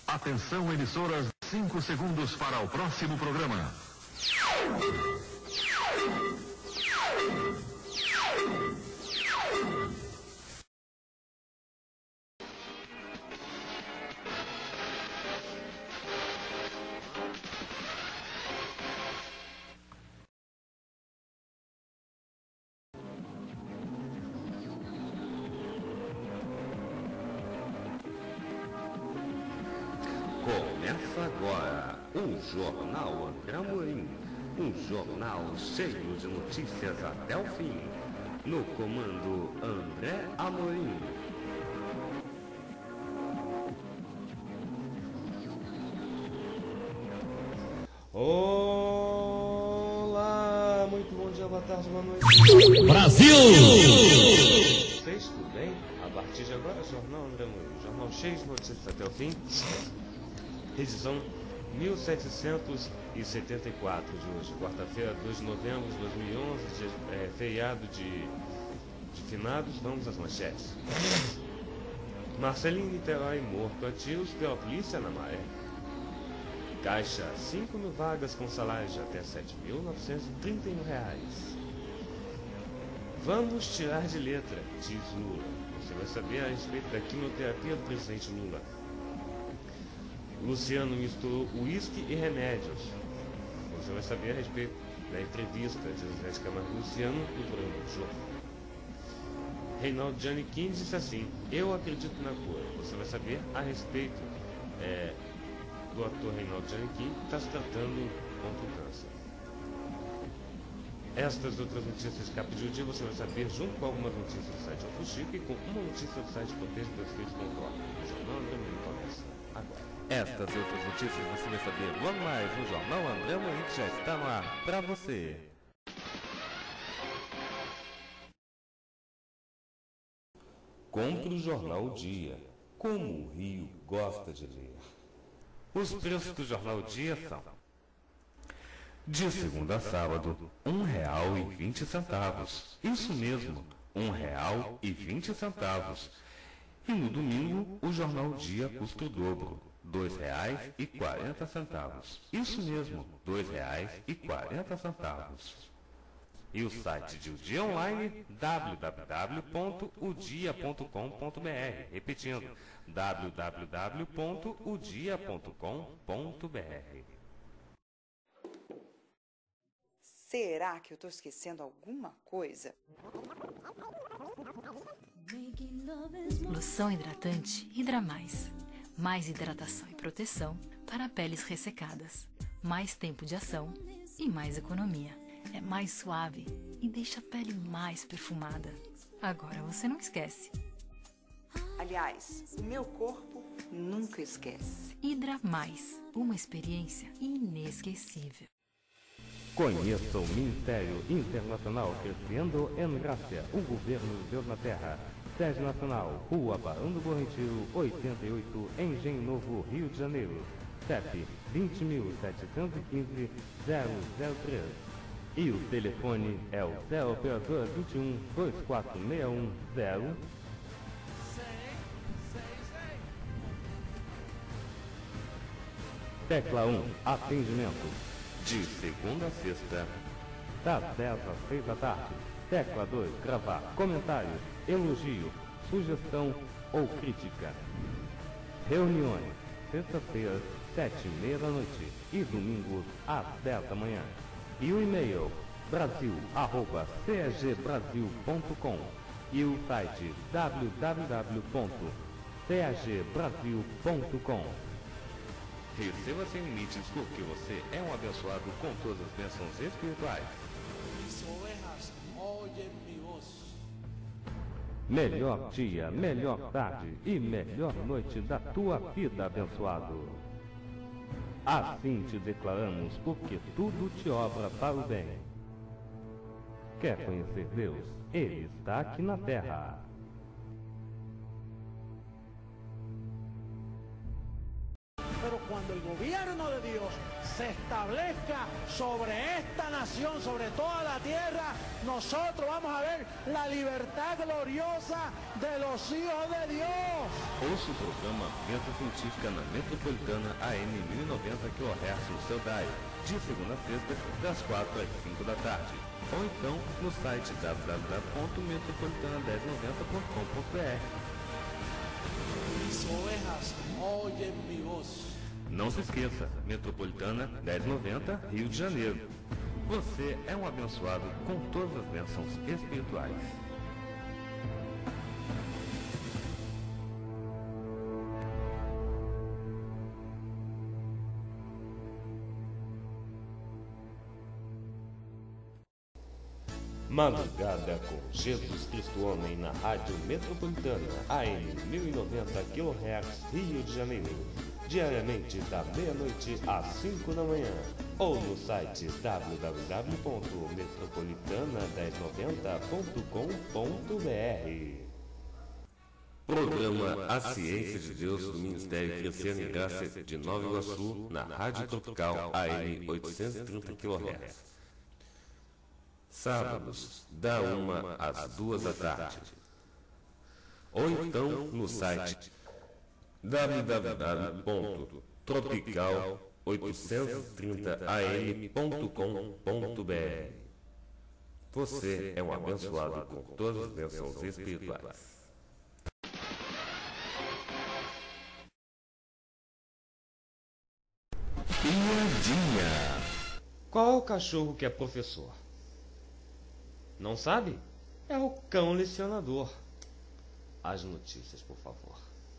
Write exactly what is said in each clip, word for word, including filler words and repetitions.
Atenção, emissoras, cinco segundos para o próximo programa. Começa agora o Jornal André Amorim, um jornal cheio de notícias até o fim. No comando André Amorim. Olá, muito bom dia, boa tarde, boa noite. Brasil! Vocês, tudo bem? A partir de agora, Jornal André Amorim, jornal cheio de notícias até o fim. Edição mil setecentos e setenta e quatro de hoje, quarta-feira, dois de novembro de dois mil e onze, dia, é, feriado de, de finados. Vamos às manchetes. Marcelinho Niterói morto a tiros pela polícia na Maré. Caixa, cinco mil vagas com salários de até sete mil novecentos e trinta e um reais. Vamos tirar de letra, diz Lula. Você vai saber a respeito da quimioterapia do presidente Lula. Luciano misturou uísque e remédios. Você vai saber a respeito da entrevista de José de Camargo Luciano no programa do Jogo. Reinaldo Giannichini disse assim: eu acredito na cura. Você vai saber a respeito é, do ator Reinaldo Giannichini, que está se tratando contra o câncer. Estas e outras notícias de capa de dia você vai saber junto com algumas notícias do site Alfuxico e com uma notícia do site proteja teus filhos ponto org. O Jornal André Amorim começa agora. Estas e outras notícias você vai saber logo mais no Jornal André Amorim, que já está no ar para você. Compre o Jornal O Dia, como o Rio gosta de ler. Os preços do Jornal O Dia são: de segunda a sábado, um real e vinte centavos. Isso mesmo, um real e vinte centavos. E no domingo, o Jornal O Dia custa o dobro, dois reais e quarenta centavos. Isso mesmo, dois reais e quarenta centavos. E o site de O Dia Online, w w w ponto o dia ponto com ponto b r. Repetindo, w w w ponto o dia ponto com ponto b r. Será que eu estou esquecendo alguma coisa? Loção hidratante Hidra Mais. Mais hidratação e proteção para peles ressecadas. Mais tempo de ação e mais economia. É mais suave e deixa a pele mais perfumada. Agora você não esquece. Aliás, o meu corpo nunca esquece. Hidra Mais. Uma experiência inesquecível. Conheça o Ministério Internacional Crescendo em Graça, o governo de Deus na Terra. Sede Nacional, Rua Barão do Bom Retiro, oitenta e oito, Engenho Novo, Rio de Janeiro. C E P vinte mil setecentos e quinze, zero zero três. E o telefone é o zero operador vinte e um, vinte e quatro sessenta e um, zero. Tecla um, atendimento. De segunda a sexta, das dez às seis da tarde. Tecla dois, gravar comentário, elogio, sugestão ou crítica. Reuniões, sexta-feira, sete e meia da noite e domingos às dez da manhã. E o e-mail, brasil arroba c e g brasil ponto com e o site w w w ponto c e g brasil ponto com. Receba sem limites, porque você é um abençoado com todas as bênçãos espirituais. Mis ovejas oyen mi voz. Melhor dia, melhor tarde e melhor noite da tua vida, abençoado. Assim te declaramos, porque tudo te obra para o bem. Quer conhecer Deus? Ele está aqui na terra. cuando el gobierno de Dios se establezca sobre esta nación, sobre toda la tierra, nosotros vamos a ver la libertad gloriosa de los hijos de Dios. Ouça o programa Venta Científica na Metropolitana A M mil e noventa quilohertz no seu dial, de segunda a sexta, das quatro às cinco da tarde. Ou então no site w w w ponto metropolitana mil e noventa ponto com ponto b r. Mis ovejas oyen mi voz. Não se esqueça, Metropolitana mil e noventa, Rio de Janeiro. Você é um abençoado com todas as bênçãos espirituais. Madrugada com Jesus Cristo Homem na Rádio Metropolitana A M mil e noventa quilohertz, Rio de Janeiro, diariamente da meia-noite às cinco da manhã, ou no site w w w ponto metropolitana mil e noventa ponto com ponto b r. Programa A Ciência de Deus do Ministério Crescendo em Graça de Nova Iguaçu, na Rádio Tropical A M oitocentos e trinta quilohertz. Sábados, da uma às duas da tarde. Ou então no site w w w ponto tropical oitocentos e trinta a m ponto com ponto b r. Você é um abençoado com todas as bênçãos espirituais. Piadinha. Qual é o cachorro que é professor? Não sabe? É o cão lecionador. As notícias, por favor.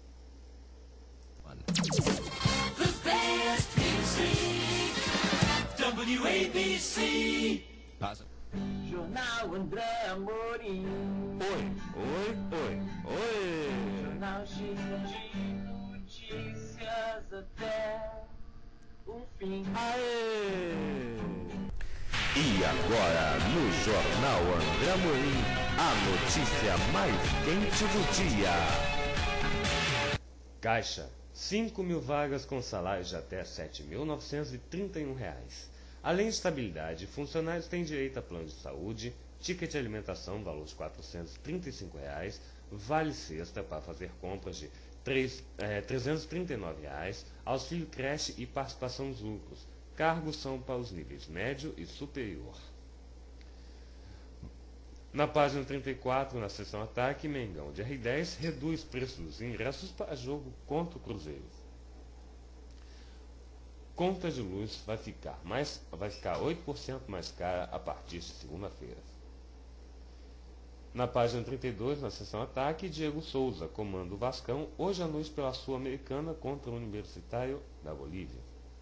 The best music, W A B C. Jornal André Amorim. Oi, oi, oi, oi. Jornal cheio de notícias até o fim. Aê! E agora, no Jornal André Amorim, a notícia mais quente do dia. Caixa, cinco mil vagas com salários de até sete mil novecentos e trinta e um reais. Além de estabilidade, funcionários têm direito a plano de saúde, ticket de alimentação, valor de quatrocentos e trinta e cinco reais, vale cesta para fazer compras de trezentos e trinta e nove reais, auxílio creche e participação nos lucros. Cargos são para os níveis médio e superior. Na página trinta e quatro, na seção Ataque, Mengão de R dez reduz preço dos ingressos para jogo contra o Cruzeiro. Conta de luz vai ficar, mais, vai ficar oito por cento mais cara a partir de segunda-feira. Na página trinta e dois, na seção Ataque, Diego Souza comanda o Vascão hoje à noite pela Sul-Americana contra o Universitário da Bolívia.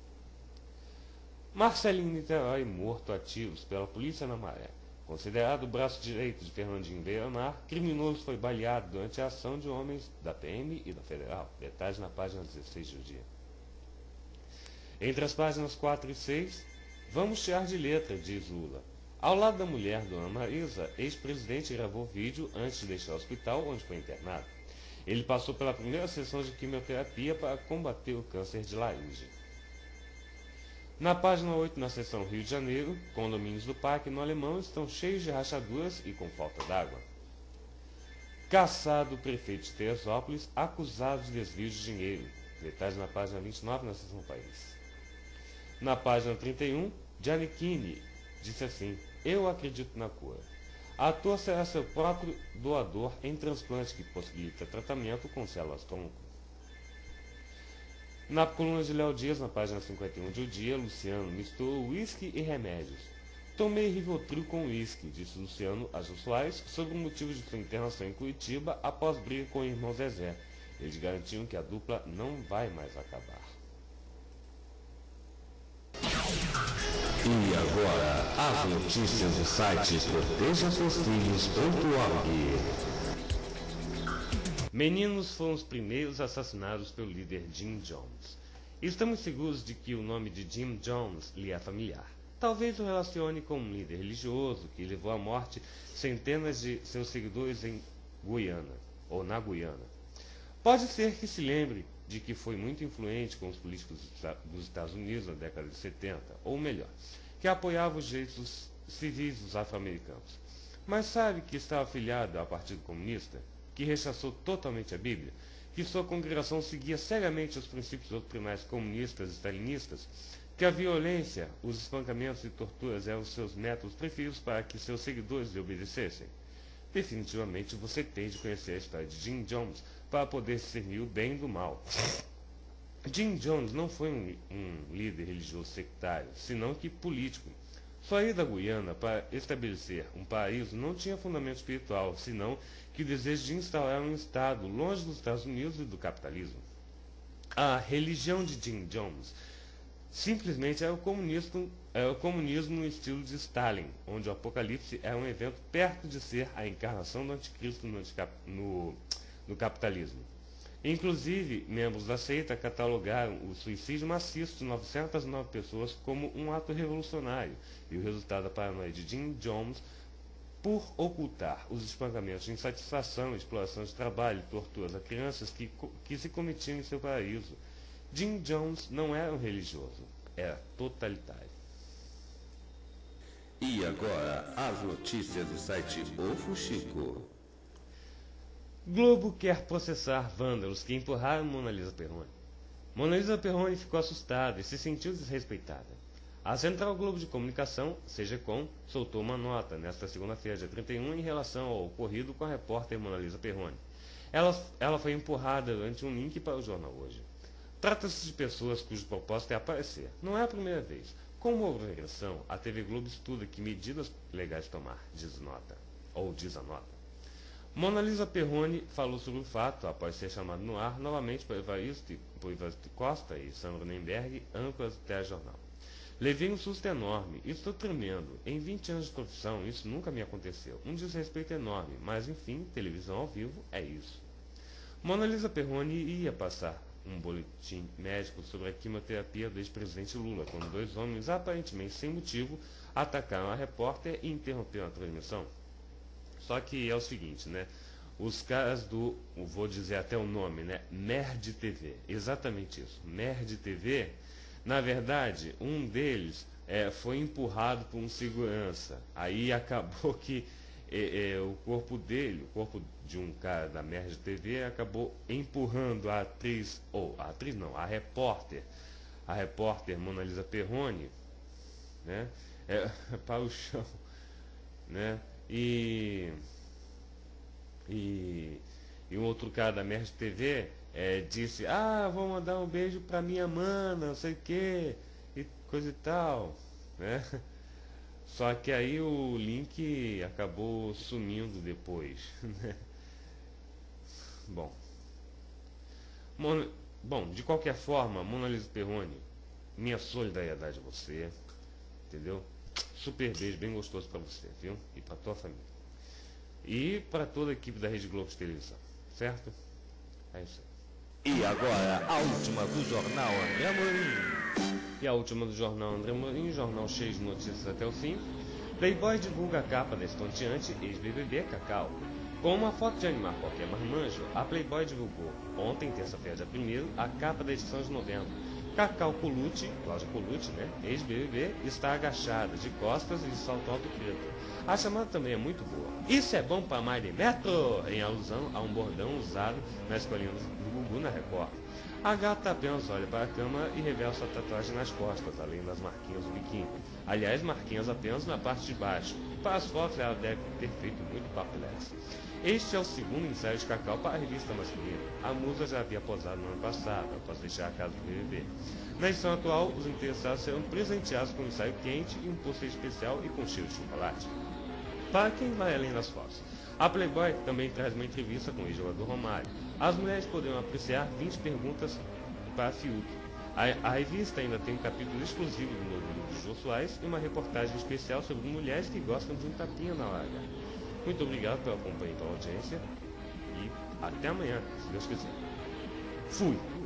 Marcelinho Niterói morto a tiros pela polícia na Maré. Considerado o braço direito de Fernandinho Beiramar, criminoso foi baleado durante a ação de homens da P M e da Federal. Detalhes na página dezesseis do dia. Entre as páginas quatro e seis, vamos tirar de letra, diz Lula. Ao lado da mulher, Dona Marisa, ex-presidente gravou vídeo antes de deixar o hospital onde foi internado. Ele passou pela primeira sessão de quimioterapia para combater o câncer de laringe. Na página oito, na seção Rio de Janeiro, condomínios do Parque no Alemão estão cheios de rachaduras e com falta d'água. Caçado o prefeito de Teresópolis, acusado de desvio de dinheiro. Detalhes na página vinte e nove, na seção País. Na página trinta e um, Giannichini disse assim: eu acredito na cura. Ator será seu próprio doador em transplante que possibilita tratamento com células-tronco. Na coluna de Léo Dias, na página cinquenta e um de O Dia, Luciano misturou uísque e remédios. Tomei Rivotril com uísque, disse Luciano a Jô Soares sobre o motivo de sua internação em Curitiba após briga com o irmão Zezé. Eles garantiam que a dupla não vai mais acabar. E agora, as notícias do site proteja seus filhos ponto org. Meninos foram os primeiros assassinados pelo líder Jim Jones. Estamos seguros de que o nome de Jim Jones lhe é familiar. Talvez o relacione com um líder religioso que levou à morte centenas de seus seguidores em Guiana, ou na Guiana. Pode ser que se lembre de que foi muito influente com os políticos dos Estados Unidos na década de setenta, ou melhor, que apoiava os direitos civis dos afro-americanos. Mas sabe que estava afiliado ao Partido Comunista, que rechaçou totalmente a Bíblia, que sua congregação seguia cegamente os princípios doutrinais comunistas e stalinistas, que a violência, os espancamentos e torturas eram os seus métodos preferidos para que seus seguidores lhe obedecessem? Definitivamente você tem de conhecer a história de Jim Jones para poder discernir o bem do mal. Jim Jones não foi um, um líder religioso sectário, senão que político. Sua ida à Guiana para estabelecer um paraíso não tinha fundamento espiritual, senão que o desejo de instaurar um Estado longe dos Estados Unidos e do capitalismo. A religião de Jim Jones simplesmente era o comunismo, era o comunismo no estilo de Stalin, onde o apocalipse era um evento perto de ser a encarnação do anticristo no, no, no capitalismo. Inclusive, membros da seita catalogaram o suicídio maciço de novecentas e nove pessoas como um ato revolucionário, e o resultado da paranoia de Jim Jones por ocultar os espancamentos de insatisfação, exploração de trabalho e torturas a crianças que, que se cometiam em seu paraíso. Jim Jones não era um religioso, era totalitário. E agora, as notícias do site O Fuxico. Globo quer processar vândalos que empurraram Mona Lisa Perrone. Mona Lisa Perrone ficou assustada e se sentiu desrespeitada. A Central Globo de Comunicação, Segecom, soltou uma nota nesta segunda-feira, dia trinta e um, em relação ao ocorrido com a repórter Mona Lisa Perrone. Ela, ela foi empurrada durante um link para o jornal Hoje. Trata-se de pessoas cujo propósito é aparecer. Não é a primeira vez. Como houve agressão, a T V Globo estuda que medidas legais tomar, diz nota, ou diz a nota. Mona Lisa Perrone falou sobre o fato, após ser chamado no ar, novamente por Evaristo, por Evaristo Costa e Sandro Nemberg, âncoras do telejornal. Levei um susto enorme, estou tremendo. Em vinte anos de profissão, isso nunca me aconteceu. Um desrespeito enorme, mas enfim, televisão ao vivo é isso. Mona Lisa Perrone ia passar um boletim médico sobre a quimioterapia do ex-presidente Lula, quando dois homens, aparentemente sem motivo, atacaram a repórter e interromperam a transmissão. Só que é o seguinte, né? Os caras do, vou dizer até o nome, né? Merd T V, exatamente isso. Merd T V, na verdade, um deles é, foi empurrado por um segurança. Aí acabou que é, é, o corpo dele, o corpo de um cara da Merd T V acabou empurrando a atriz, ou a atriz não, a repórter, a repórter Mona Lisa Perrone, né? É, para o chão, né? E, e, e um outro cara da Merd T V é, disse, ah, vou mandar um beijo pra minha mana, não sei o que, e coisa e tal, né? Só que aí o link acabou sumindo depois, né? Bom. Mon... Bom, de qualquer forma, Mona Lisa Perrone, minha solidariedade a você, entendeu? Super beijo, bem gostoso pra você, viu? E pra tua família. E pra toda a equipe da Rede Globo de televisão, certo? É isso aí. E agora, a última do Jornal André Amorim. E a última do Jornal André Amorim, jornal cheio de notícias até o fim. Playboy divulga a capa da estonteante ex-B B B Cacau. Com uma foto de animar qualquer marmanjo, a Playboy divulgou, ontem, terça-feira, dia primeiro, a capa da edição de novembro. Cacau Colucci, Cláudia Colucci, né, ex-B B B, está agachada, de costas e de salto alto preto. A chamada também é muito boa. Isso é bom para Miley Metro, em alusão a um bordão usado na escolinha do Gugu na Record. A gata apenas olha para a câmera e revela sua tatuagem nas costas, além das marquinhas do biquíni. Aliás, marquinhas apenas na parte de baixo. Para as fotos, ela deve ter feito muito papilex. Este é o segundo ensaio de Cacau para a revista masculina. A musa já havia posado no ano passado, após deixar a casa do B B B. Na edição atual, os interessados serão presenteados com um ensaio quente e um pôster especial e com cheiro de chocolate. Para quem vai além das fotos, a Playboy também traz uma entrevista com o ex-jogador Romário. As mulheres poderão apreciar vinte perguntas para Fiuk. A, a revista ainda tem um capítulo exclusivo do novo livro de Jô Soares e uma reportagem especial sobre mulheres que gostam de um tapinha na larga. Muito obrigado pela companhia e pela audiência e até amanhã, se Deus quiser. Fui!